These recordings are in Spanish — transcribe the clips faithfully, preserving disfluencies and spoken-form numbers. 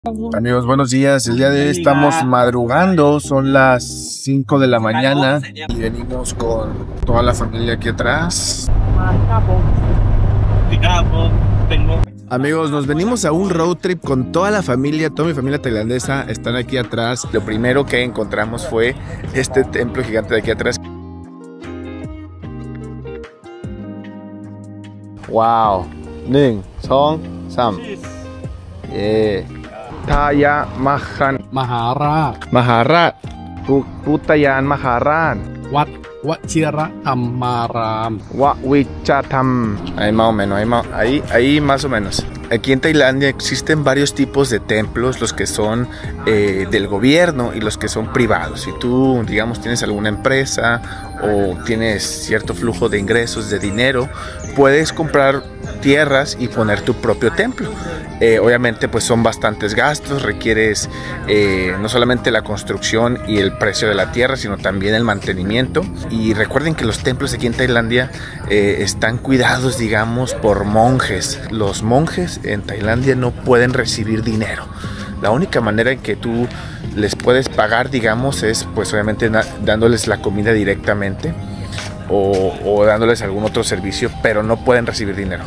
Amigos, buenos días. El día de hoy estamos madrugando, son las cinco de la mañana y venimos con toda la familia aquí atrás. Amigos, nos venimos a un road trip con toda la familia, toda mi familia tailandesa están aquí atrás. Lo primero que encontramos fue este templo gigante de aquí atrás. Wow. Ning, Song, Sam. Yeah. Taya Mahan มหาราชมหาราช พุทธยานมหาราชวัดวชิรธรรมาราม Wa Wichatham. Ahí más o menos, ahí, más, ahí, ahí más o menos. Aquí en Tailandia existen varios tipos de templos, los que son eh, del gobierno y los que son privados. Si tú, digamos, tienes alguna empresa o tienes cierto flujo de ingresos, de dinero, puedes comprar tierras y poner tu propio templo. Eh, obviamente pues son bastantes gastos, requieres eh, no solamente la construcción y el precio de la tierra, sino también el mantenimiento. Y recuerden que los templos aquí en Tailandia eh, están cuidados, digamos, por monjes. Los monjes en Tailandia no pueden recibir dinero. La única manera en que tú les puedes pagar, digamos, es pues obviamente dándoles la comida directamente o, o dándoles algún otro servicio, pero no pueden recibir dinero.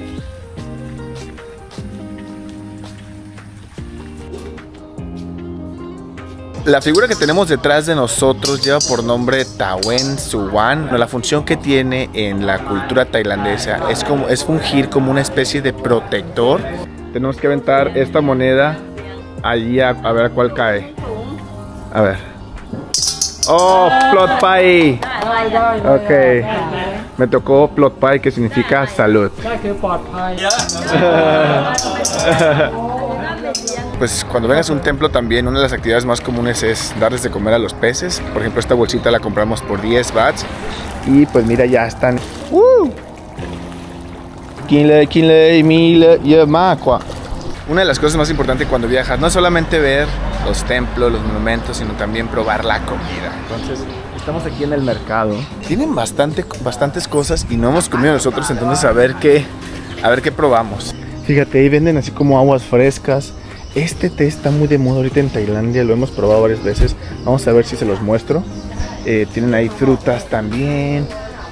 La figura que tenemos detrás de nosotros lleva por nombre Tawen Suwan. La función que tiene en la cultura tailandesa es, como, es fungir como una especie de protector. Tenemos que aventar esta moneda allí a, a ver a cuál cae. A ver. ¡Oh! ¡Plot Pai! Ok. Me tocó Plot Pai, que significa salud. Pues cuando vengas a un templo también una de las actividades más comunes es darles de comer a los peces. Por ejemplo, esta bolsita la compramos por diez bahts. Y pues mira, ya están. ¡Uh! Una de las cosas más importantes cuando viajas no es solamente ver los templos, los monumentos, sino también probar la comida. Entonces, estamos aquí en el mercado. Tienen bastante, bastantes cosas y no hemos comido nosotros, entonces a ver qué, a ver qué probamos. Fíjate, ahí venden así como aguas frescas. Este té está muy de moda ahorita en Tailandia, lo hemos probado varias veces. Vamos a ver si se los muestro. Eh, tienen ahí frutas también.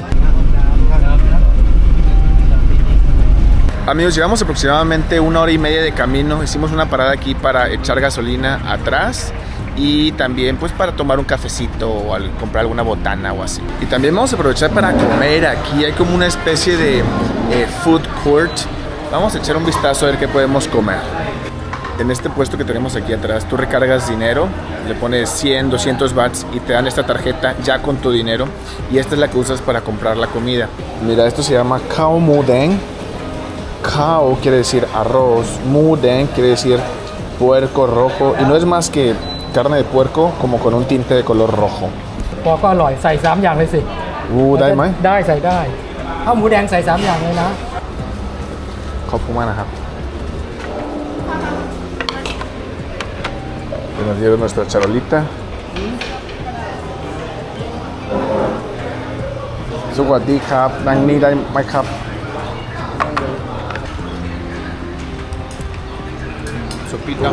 Amigos, llevamos aproximadamente una hora y media de camino. Hicimos una parada aquí para echar gasolina atrás y también pues para tomar un cafecito o al comprar alguna botana o así. Y también vamos a aprovechar para comer. Aquí hay como una especie de eh, food court. Vamos a echar un vistazo a ver qué podemos comer. En este puesto que tenemos aquí atrás, tú recargas dinero, le pones cien, doscientos bahts y te dan esta tarjeta ya con tu dinero. Y esta es la que usas para comprar la comida. Mira, esto se llama Khao Mu Deng. Khao quiere decir arroz, Mu Deng quiere decir puerco rojo. Y no es más que carne de puerco como con un tinte de color rojo. Uh, ¿ได้ไหม? ได้ใส่ได้ข้าวหมูแดงใส่สามอย่างเลยนะขอบคุณมากนะครับ Nos dieron nuestra charolita. Sawasdee krab, นั่งนี่ได้ไหมครับ Sopita.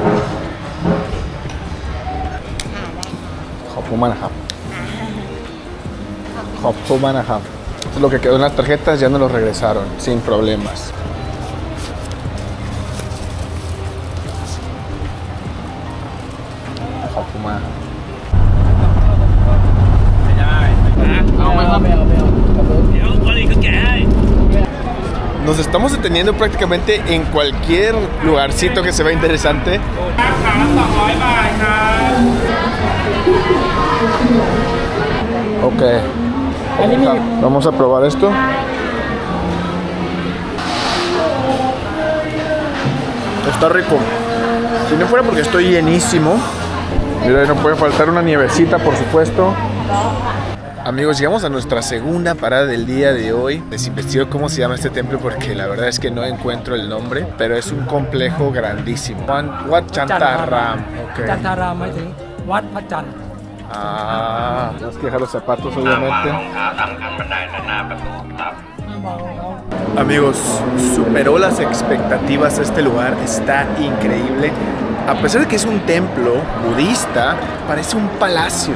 ขอบคุณมากนะครับ ขอบคุณมากนะครับ Lo que quedó en las tarjetas ya nos lo regresaron sin problemas. Nos estamos deteniendo prácticamente en cualquier lugarcito que se vea interesante. Ok. Vamos a probar esto. Está rico. Si no fuera porque estoy llenísimo. Mira, no puede faltar una nievecita, por supuesto. Amigos, llegamos a nuestra segunda parada del día de hoy. Les investigo cómo se llama este templo porque la verdad es que no encuentro el nombre, pero es un complejo grandísimo. Wat Chantaram. Okay. Chantaram หมายถึงวัดพระจันทร์ Ah, tenemos que dejar los zapatos obviamente. Amigos, superó las expectativas este lugar, está increíble. A pesar de que es un templo budista, parece un palacio.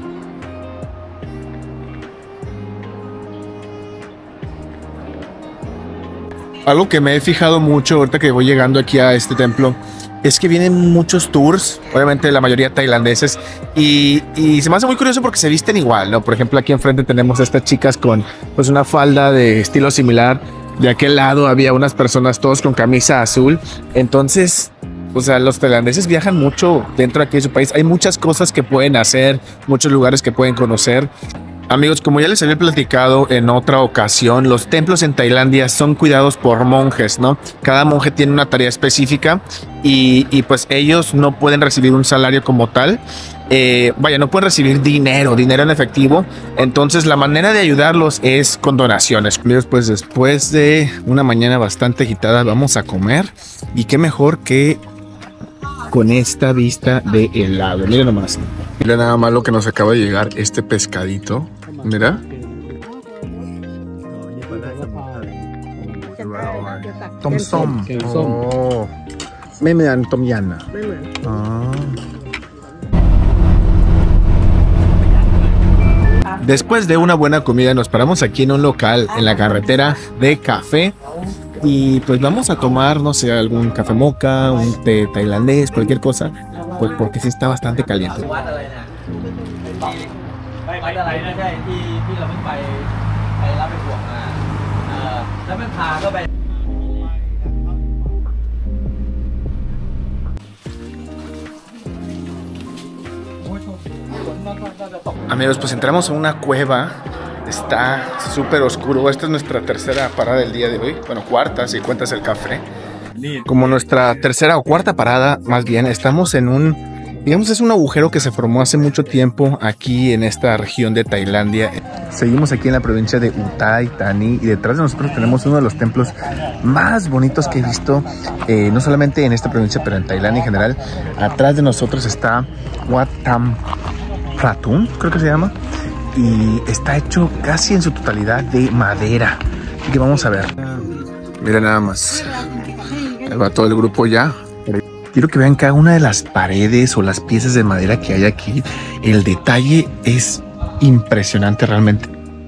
Algo que me he fijado mucho ahorita que voy llegando aquí a este templo es que vienen muchos tours, obviamente la mayoría tailandeses, y, y se me hace muy curioso porque se visten igual, ¿no? Por ejemplo, aquí enfrente tenemos a estas chicas con pues una falda de estilo similar. De aquel lado había unas personas todos con camisa azul. Entonces, o sea, los tailandeses viajan mucho dentro de aquí de su país. Hay muchas cosas que pueden hacer, muchos lugares que pueden conocer. Amigos, como ya les había platicado en otra ocasión, los templos en Tailandia son cuidados por monjes, ¿no? Cada monje tiene una tarea específica y, y pues ellos no pueden recibir un salario como tal. Eh, vaya, no pueden recibir dinero, dinero en efectivo. Entonces la manera de ayudarlos es con donaciones. Amigos, pues después de una mañana bastante agitada vamos a comer. Y qué mejor que con esta vista de helado. Mira nomás. Mira nada más lo que nos acaba de llegar, este pescadito. Mira. Tom som. Oh. Me me dan tom yana. Ah. Después de una buena comida nos paramos aquí en un local en la carretera de café y pues vamos a tomar, no sé, algún café mocha, un té tailandés, cualquier cosa, pues porque sí está bastante caliente. Amigos, pues entramos a una cueva. Está súper oscuro. Esta es nuestra tercera parada del día de hoy. Bueno, cuarta, si cuentas el café. Como nuestra tercera o cuarta parada, más bien, estamos en un, digamos, es un agujero que se formó hace mucho tiempo aquí en esta región de Tailandia. Seguimos aquí en la provincia de Uthai Thani y detrás de nosotros tenemos uno de los templos más bonitos que he visto, eh, no solamente en esta provincia, pero en Tailandia en general. Atrás de nosotros está Wat Tham Pratum, creo que se llama, y está hecho casi en su totalidad de madera. Así que vamos a ver. Mira nada más. Ahí va todo el grupo ya. Quiero que vean cada una de las paredes o las piezas de madera que hay aquí. El detalle es impresionante realmente.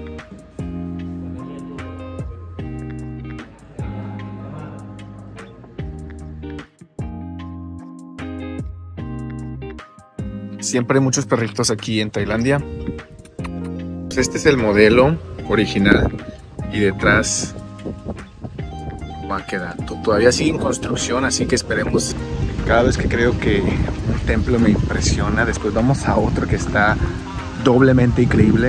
Siempre hay muchos perritos aquí en Tailandia. Pues este es el modelo original y detrás va quedando. Todavía sigue en construcción, así que esperemos. Cada vez que creo que un templo me impresiona, después vamos a otro que está doblemente increíble.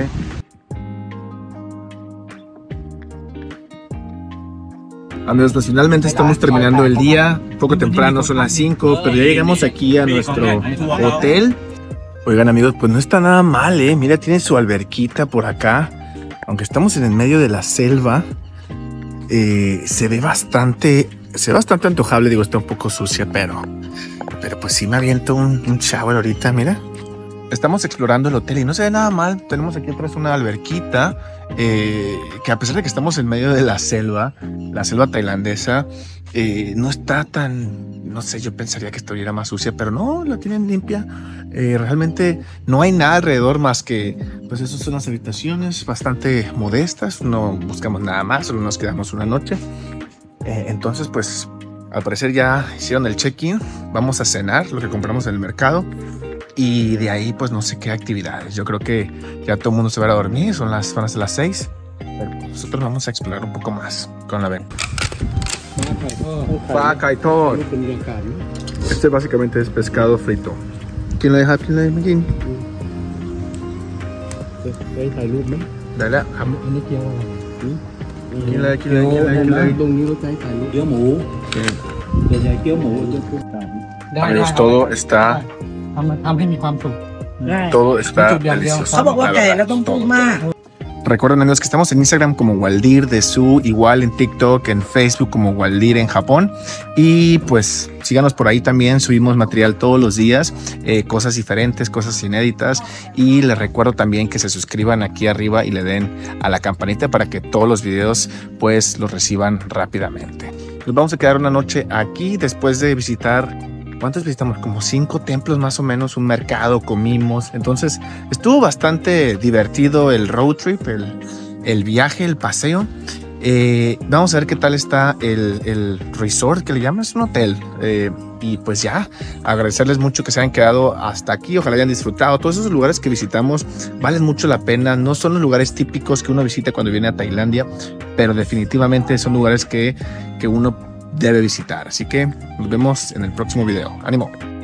Amigos, pues finalmente estamos terminando el día. Un poco temprano, son las cinco, pero ya llegamos aquí a nuestro hotel. Oigan amigos, pues no está nada mal, ¿eh? Mira, tiene su alberquita por acá. Aunque estamos en el medio de la selva, eh, se ve bastante, se ve bastante antojable. Digo, está un poco sucia, pero, pero pues sí me aviento un, un shower ahorita, mira. Estamos explorando el hotel y no se ve nada mal. Tenemos aquí atrás una alberquita, eh, que a pesar de que estamos en medio de la selva, la selva tailandesa, eh, no está tan, no sé, yo pensaría que estuviera más sucia, pero no, la tienen limpia. Eh, realmente no hay nada alrededor más que, pues esas son las habitaciones bastante modestas, no buscamos nada más, solo nos quedamos una noche. Eh, entonces, pues al parecer ya hicieron el check-in, vamos a cenar lo que compramos en el mercado. Y de ahí, pues no sé qué actividades. Yo creo que ya todo el mundo se va a dormir. Son las, van a ser las seis. Pero nosotros vamos a explorar un poco más con la ven. Este básicamente es pescado frito. ¿Quién lo deja? ¿Quién lo deja? ¿Quién? Dale. ¿Quién lo deja? ¿Quién lo deja? Amigos, todo está... Todo está delicioso. Recuerden amigos que estamos en Instagram como Waldir de Su, igual en TikTok, en Facebook como Waldir en Japón. Y pues síganos por ahí también, subimos material todos los días, eh, cosas diferentes, cosas inéditas, y les recuerdo también que se suscriban aquí arriba y le den a la campanita para que todos los videos pues los reciban rápidamente. Nos vamos a quedar una noche aquí después de visitar, ¿cuántos visitamos? Como cinco templos más o menos, un mercado, comimos. Entonces estuvo bastante divertido el road trip, el, el viaje, el paseo. Eh, vamos a ver qué tal está el, el resort que le llaman, es un hotel. Eh, y pues ya, agradecerles mucho que se hayan quedado hasta aquí, ojalá hayan disfrutado. Todos esos lugares que visitamos valen mucho la pena, no son los lugares típicos que uno visita cuando viene a Tailandia, pero definitivamente son lugares que, que uno debe visitar. Así que nos vemos en el próximo video. ¡Ánimo!